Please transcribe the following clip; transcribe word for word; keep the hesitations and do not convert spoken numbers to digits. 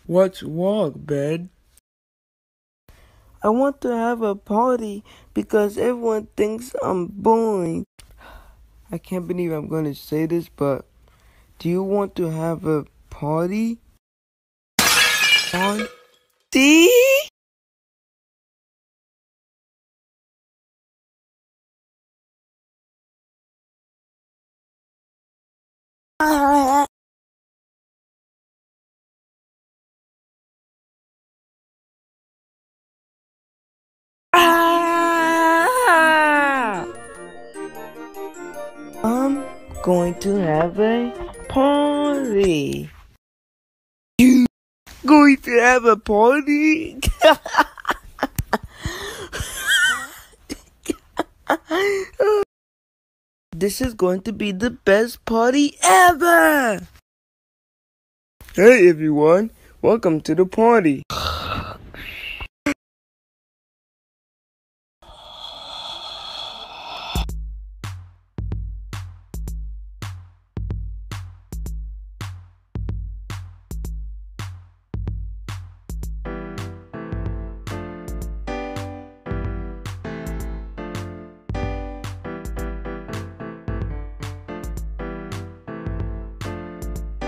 What's wrong, Ben? I want to have a party because everyone thinks I'm boring. I can't believe I'm going to say this, but do you want to have a party? Party? Ah! Ah! I'm going to have a party. You going to have a party? This is going to be the best party ever! Hey everyone, welcome to the party.